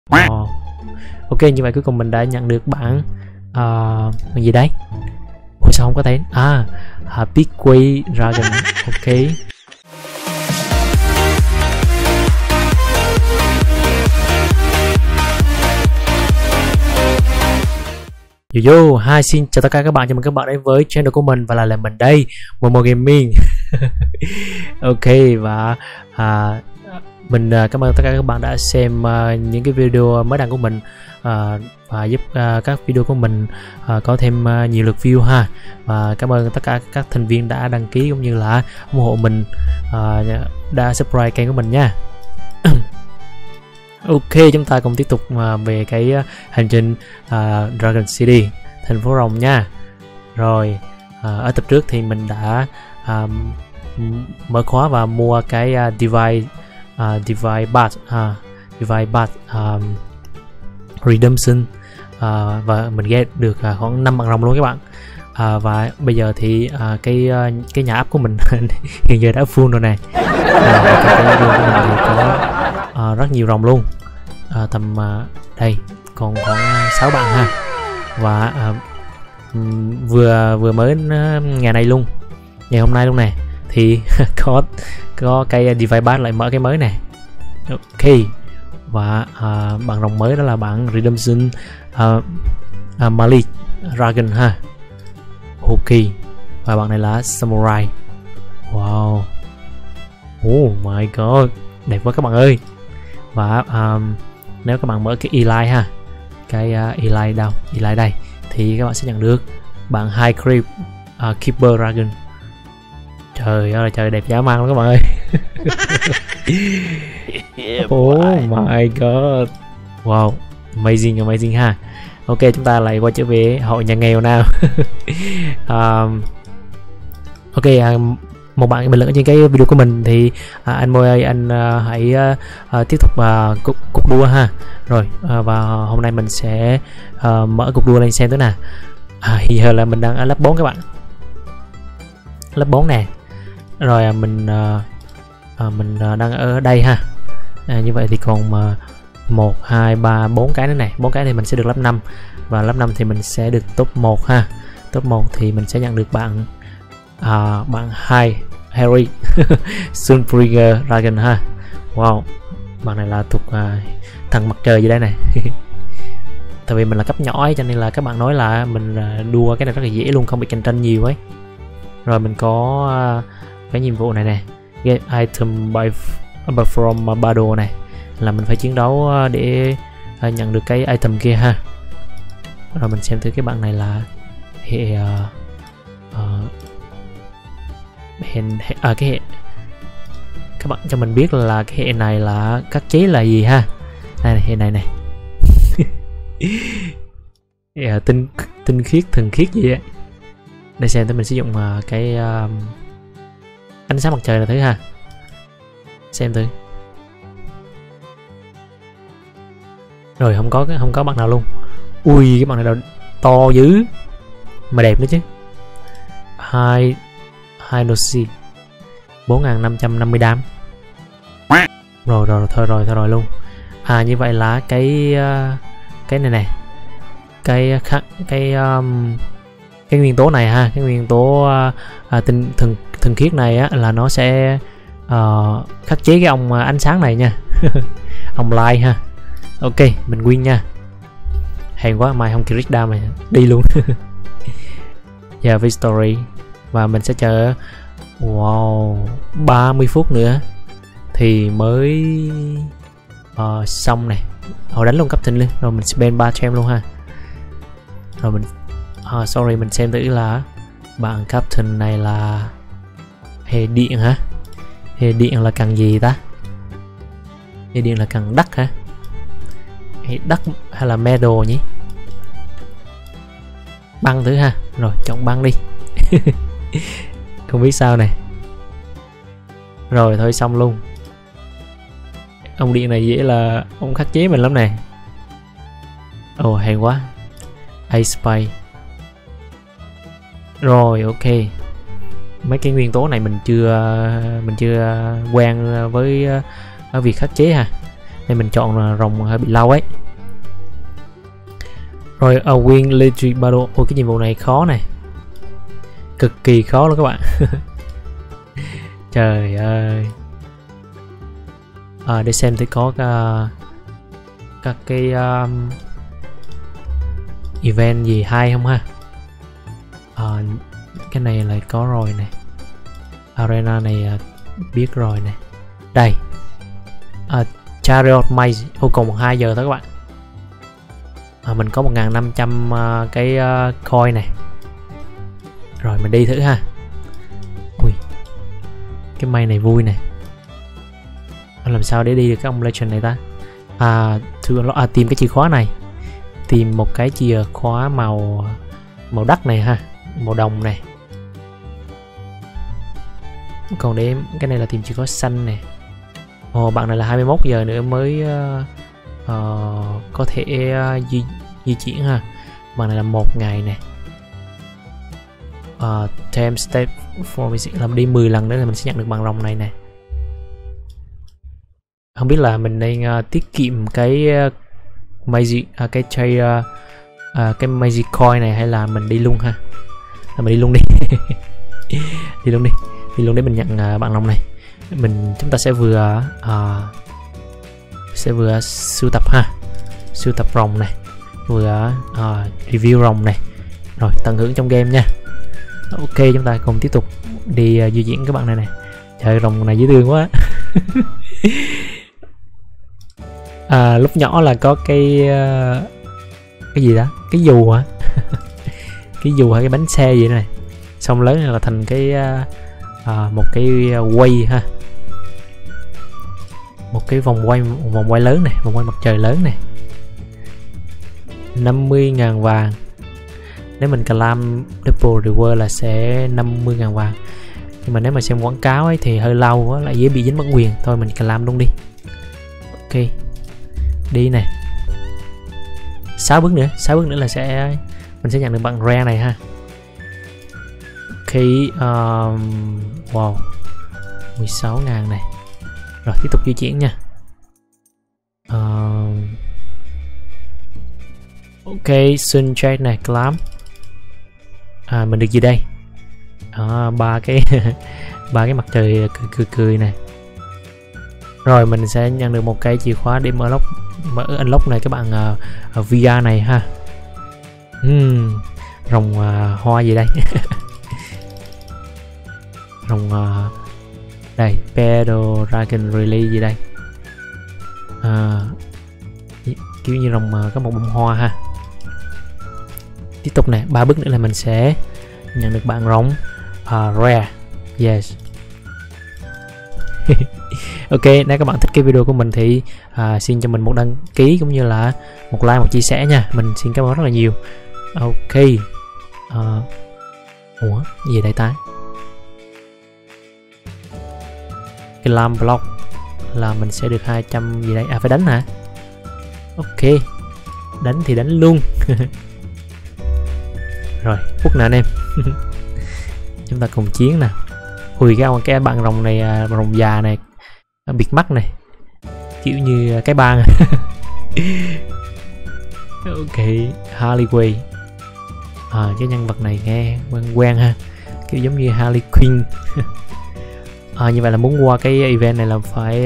Ok, như vậy cuối cùng mình đã nhận được bản cái gì đấy. Ủa sao không có thấy? Happy Quay Dragon. Ok. Yo, hi, xin chào tất cả các bạn, chào mừng các bạn đến với channel của mình và là mình đây, Momo Gaming. Ok, và mình cảm ơn tất cả các bạn đã xem những cái video mới đăng của mình và giúp các video của mình có thêm nhiều lượt view ha. Và cảm ơn tất cả các thành viên đã đăng ký cũng như là ủng hộ mình, đã subscribe kênh của mình nha. Ok, chúng ta cùng tiếp tục về cái hành trình Dragon City, thành phố rồng nha. Rồi, ở tập trước thì mình đã mở khóa và mua cái Divine Bath Redemption, và mình get được khoảng 5 bằng rồng luôn các bạn. Và bây giờ thì cái nhà ấp của mình hiện giờ đã full rồi này. Cái đường của mình thì có rất nhiều rồng luôn, tầm đây còn khoảng 6 bạn ha. Và vừa mới ngày này luôn, ngày hôm nay luôn nè, thì có cái Divine Bath lại mở cái mới này. Ok, và bạn rồng mới đó là bạn Redemption Malik Dragon ha. Ok, và bạn này là Samurai. Wow, oh my god, đẹp quá các bạn ơi. Và nếu các bạn mở cái Eli ha, cái Eli đâu, Eli đây, thì các bạn sẽ nhận được bạn High Creep Keeper Dragon. Trời ơi trời, đẹp dã man luôn các bạn ơi. Oh my god, wow, amazing ha. Ok, chúng ta lại quay trở về hội nhà nghèo nào. Ok, một bạn bình luận trên cái video của mình thì anh Môi ơi, anh hãy tiếp tục cuộc đua ha. Rồi, và hôm nay mình sẽ mở cuộc đua lên xem thế nào. Hiện giờ là mình đang ở lớp 4 các bạn, lớp 4 nè. Rồi mình đang ở đây ha. Như vậy thì còn 1, 2, 3, 4 cái nữa này. 4 cái thì mình sẽ được lớp 5. Và lớp 5 thì mình sẽ được top 1 ha. Top 1 thì mình sẽ nhận được bạn bạn 2 Harry Sunbringer Dragon ha. Wow, bạn này là thuộc thằng mặt trời gì đây này. Tại vì mình là cấp nhỏ ấy, cho nên là các bạn nói là mình đua cái này rất là dễ luôn, không bị cạnh tranh nhiều ấy. Rồi mình có cái nhiệm vụ này nè, get item by from battle này, là mình phải chiến đấu để nhận được cái item kia ha. Rồi mình xem thử cái bạn này là hệ cái hệ, các bạn cho mình biết là cái hệ này là khắc chế là gì ha. Đây này, hệ này này. tinh khiết, thần khiết gì á. Để xem thì mình sử dụng cái ánh sáng mặt trời là thứ ha. Xem thử. Rồi không có bạn nào luôn. Ui, cái bạn này to dữ mà đẹp nữa chứ. Hai Noxy 4550 đam. Rồi thôi rồi luôn. Như vậy là cái này nè, cái nguyên tố này ha, cái nguyên tố thần khiết này á, là nó sẽ khắc chế cái ông ánh sáng này nha. Ông light ha. Ok, mình win nha. Hèn quá, mai không kịp đam này đi luôn. Giờ victory, và mình sẽ chờ 30 phút nữa thì mới xong này. Đánh luôn captain luôn, rồi mình spend 3 gem luôn ha. Rồi mình sorry, mình xem thử là bạn captain này là hệ điện hả? Hệ điện là cần gì ta? Hệ điện là cần đất hả? Hệ đất hay là metal nhỉ? Băng thử ha. Rồi chọn băng đi. Không biết sao này. Rồi thôi xong luôn. Ông điện này dễ là ông khắc chế mình lắm nè. Ồ hay quá. Ice Spy. Rồi ok. Mấy cái nguyên tố này mình chưa quen với việc khắc chế ha. nên mình chọn rồng hơi bị lâu ấy. Rồi Win Legendary Battle. Ôi cái nhiệm vụ này khó này, cực kỳ khó luôn các bạn. Trời ơi. Để xem thì có các cái event gì hay không ha. Cái này lại có rồi này, arena này biết rồi này. Đây Chariot Maze. Còn 2 giờ thôi các bạn. Mình có 1500 cái coin này. Rồi mình đi thử ha. Ui, cái may này vui này. Làm sao để đi được cái ông legend này ta? Tìm cái chìa khóa này, tìm một cái chìa khóa màu đất này ha, màu đồng này. Còn để cái này là tìm chìa khóa xanh này. Bạn này là 21 giờ nữa mới có thể di chuyển ha. Bạn này là 1 ngày nè. 10 step for visit, làm đi 10 lần nữa là mình sẽ nhận được bằng rồng này nè. Không biết là mình nên tiết kiệm cái cái magic coin này hay là mình đi luôn ha. Mình đi luôn đi. Đi luôn để mình nhận bằng rồng này. Chúng ta sẽ vừa sưu tập ha, sưu tập rồng này, vừa review rồng này, rồi tận hưởng trong game nha. Ok, chúng ta cùng tiếp tục đi di chuyển các bạn này. Trời, rồng này dễ thương quá. Lúc nhỏ là có cái gì đó, cái dù hả? Cái dù hay cái bánh xe gì này, xong lớn là thành cái một cái quay ha, một cái vòng quay lớn này, vòng quay mặt trời lớn này. 50.000 vàng. Nếu mình clam double reward là sẽ 50.000 vàng. Nhưng mà nếu mà xem quảng cáo ấy thì hơi lâu quá, lại dễ bị dính bản quyền. Thôi mình clam luôn đi. Ok, đi này. 6 bước nữa là mình sẽ nhận được bằng rare này ha. Ok, wow, 16.000 này. Rồi tiếp tục di chuyển nha. Ok, sunshine này, clam. Mình được gì đây? Ba cái mặt trời cười này. Rồi mình sẽ nhận được một cái chìa khóa để mở unlock này các bạn, VR này ha. Rồng hoa gì đây? Rồng đây, Pedal Dragon Release gì đây? Kiểu như rồng có một bông hoa ha. Tiếp tục nè, 3 bước nữa là mình sẽ nhận được bạn rồng rare. Yes. Ok, nếu các bạn thích cái video của mình thì xin cho mình một đăng ký cũng như là một like, một chia sẻ nha. Mình xin cảm ơn rất là nhiều. Ok. Ủa, gì đây ta? Cái lam block là mình sẽ được 200 gì đây? Phải đánh hả? Ok, đánh thì đánh luôn. Rồi, phút nè anh em. Chúng ta cùng chiến nè. Ui, cái bạn rồng này, rồng già này, bịt mắt này, kiểu như cái bang. Ok, Harley Quinn. Cái nhân vật này nghe quen ha, kiểu giống như Harley Quinn. Như vậy là muốn qua cái event này là phải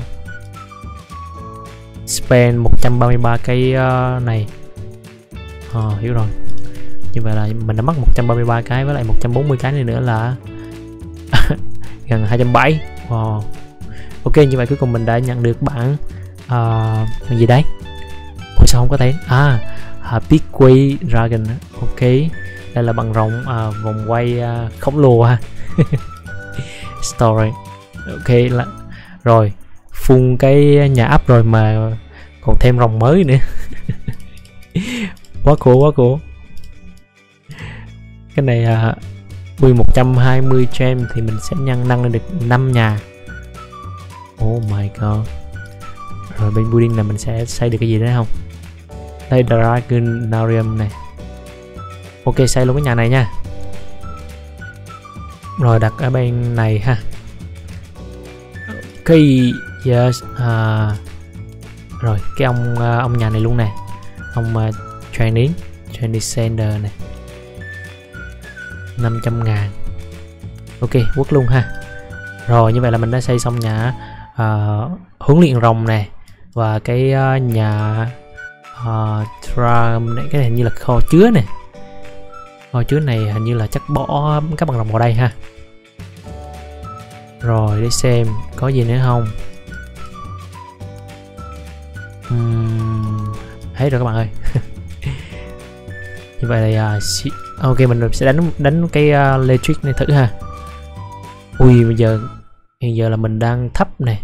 spend 133 cái này. Hiểu rồi. Như vậy là mình đã mất 133 cái, với lại 140 cái này nữa là gần 270. Wow. Ok, như vậy cuối cùng mình đã nhận được bản gì đấy? Ôi sao không có tên? Big Quay Dragon. Ok, đây là bằng rồng vòng quay khổng lồ ha. Story. Ok là rồi, phun cái nhà ấp rồi mà còn thêm rồng mới nữa. Quá cool. Cái này 120 gem thì mình sẽ nâng lên được 5 nhà. Oh my god. Rồi bên building là mình sẽ xây được cái gì đấy không? Đây, Dragonarium này. Ok, xây luôn cái nhà này nha. Rồi đặt ở bên này ha. Ok, yes. Rồi cái ông nhà này luôn nè, ông Training Center này, 500.000. Ok, quất luôn ha. Rồi như vậy là mình đã xây xong nhà huấn luyện rồng nè, và cái nhà drum này, cái này hình như là kho chứa nè. Kho chứa này hình như là chắc bỏ các bằng rồng vào đây ha. Rồi để xem có gì nữa không. Thấy rồi các bạn ơi. Như vậy là ok, mình sẽ đánh cái electric này thử ha. Ui, hiện giờ là mình đang thấp nè,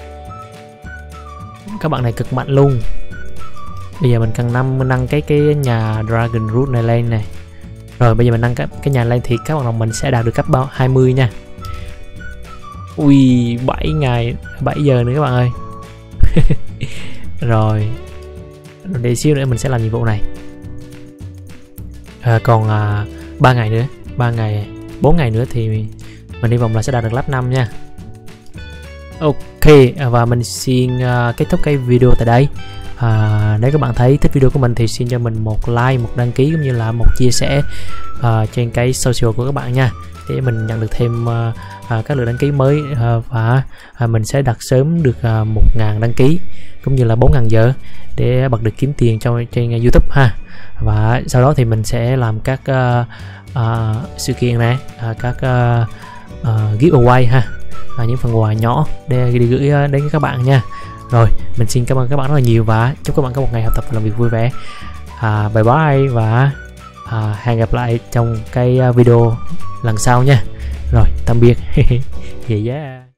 các bạn này cực mạnh luôn. Bây giờ mình cần nâng cái nhà Dragon Root này lên này. Rồi bây giờ mình nâng cái nhà lên thì các bạn đồng mình sẽ đạt được cấp 20 nha. Ui, 7 giờ nữa các bạn ơi. Rồi để xíu nữa mình sẽ làm nhiệm vụ này. Còn 3 ngày nữa, 4 ngày nữa thì mình hy vọng là sẽ đạt được level 5 nha. Ok, và mình xin kết thúc cái video tại đây. Nếu các bạn thấy thích video của mình thì xin cho mình một like, một đăng ký cũng như là một chia sẻ trên cái social của các bạn nha, để mình nhận được thêm các lượt đăng ký mới, và mình sẽ đặt sớm được 1.000 đăng ký cũng như là 4.000 giờ để bật được kiếm tiền trên YouTube ha. Và sau đó thì mình sẽ làm các sự kiện này, các giveaway ha, những phần quà nhỏ để đi gửi đến các bạn nha. Rồi mình xin cảm ơn các bạn rất là nhiều và chúc các bạn có một ngày học tập và làm việc vui vẻ. Bye bye và hẹn gặp lại trong cái video lần sau nha. Rồi tạm biệt. Yeah.